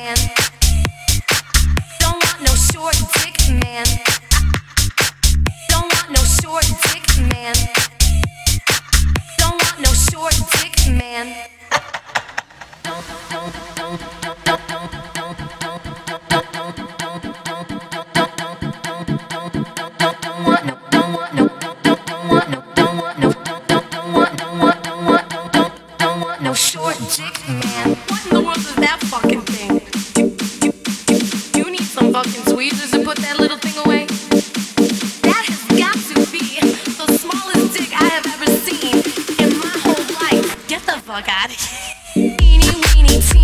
man. Don't want no short dick man. Don't want no short dick man. Don't want no short dick man. No short dick man. What in the world is that fucking thing? You need some fucking tweezers to put that little thing away. That has got to be the smallest dick I have ever seen in my whole life. Get the fuck out of here. Teeny weeny,